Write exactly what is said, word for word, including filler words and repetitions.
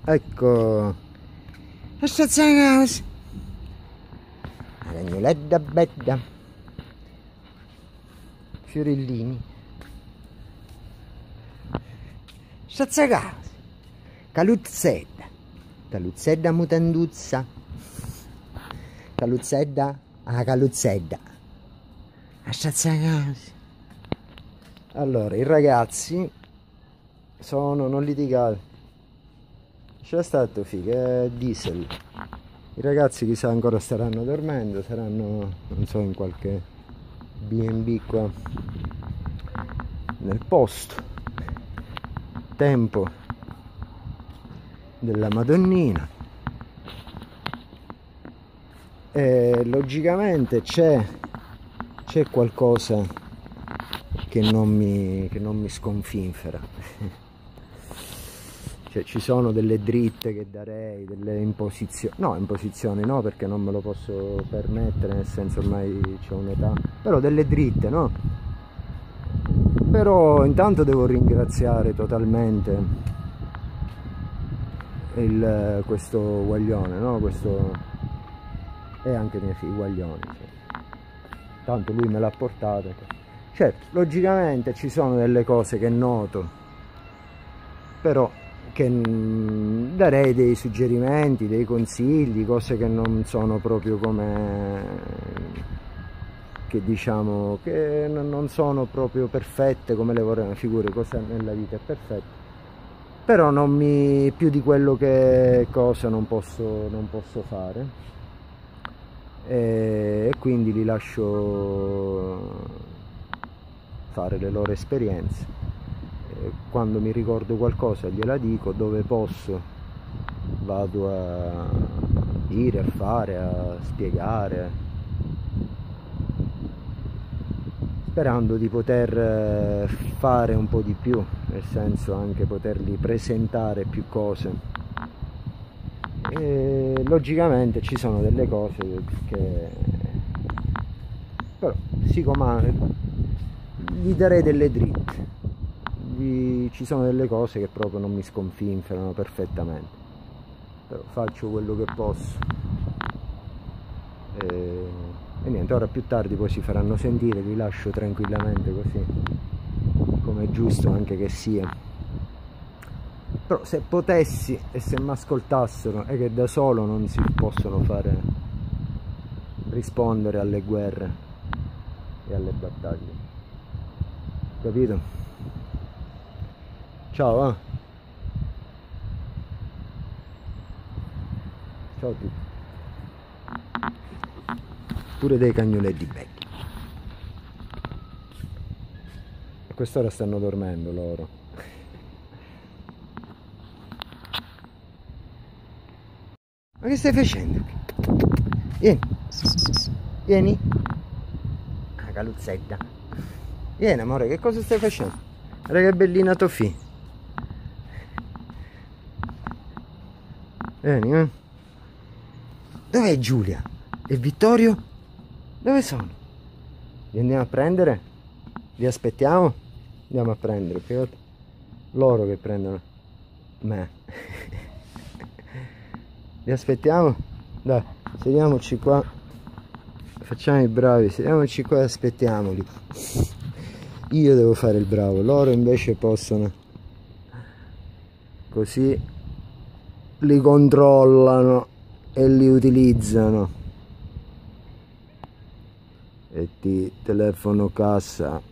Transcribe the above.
Ecco, la stazione casa, la cagnoletta bella, fiorellini, stazione casa, caluzzetta, caluzzetta mutanduzza, caluzzetta, ah caluzzetta, la stazione casa. Allora, i ragazzi sono, non litigate. C'è stato figa, è diesel. I ragazzi chissà ancora staranno dormendo, saranno, non so, in qualche B and B qua nel posto. Tempo della Madonnina. E logicamente c'è c'è qualcosa che non mi, che non mi sconfinfera. Cioè, ci sono delle dritte che darei, delle imposizioni, no, imposizioni no, perché non me lo posso permettere, nel senso ormai c'ho un'età, però delle dritte, no? Però intanto devo ringraziare totalmente il, questo guaglione, no? Questo è anche mio figlio, guaglione, cioè. Tanto lui me l'ha portato. Certo, logicamente ci sono delle cose che noto, però che darei dei suggerimenti, dei consigli, cose che non sono proprio come, che diciamo che non sono proprio perfette come le vorrei, figure, cosa nella vita è perfetta, però non mi, più di quello che cosa non posso, non posso fare, e, e quindi li lascio fare le loro esperienze. Quando mi ricordo qualcosa gliela dico, dove posso vado a dire, a fare, a spiegare, sperando di poter fare un po' di più, nel senso anche potergli presentare più cose. E logicamente ci sono delle cose che però si comanda, gli darei delle dritte. Ci sono delle cose che proprio non mi sconfinferano perfettamente, però faccio quello che posso e, e niente, ora più tardi poi si faranno sentire, li lascio tranquillamente così come è giusto anche che sia. Però se potessi e se mi ascoltassero, è che da solo non si possono fare rispondere alle guerre e alle battaglie, capito? Ciao, eh. Ciao a tutti. Pure dei cagnoletti belli. A quest'ora stanno dormendo loro. Ma che stai facendo? Vieni. Vieni. Ah, caluzzetta. Vieni amore, che cosa stai facendo? Guarda che bellina Tofì. Vieni, eh? Dov'è Giulia? E Vittorio? Dove sono? Li andiamo a prendere? Li aspettiamo? Andiamo a prendere, figurati. Loro che prendono me. Li aspettiamo? Dai, sediamoci qua. Facciamo i bravi, sediamoci qua e aspettiamoli. Io devo fare il bravo, loro invece possono. Così li controllano e li utilizzano. E ti telefono cassa.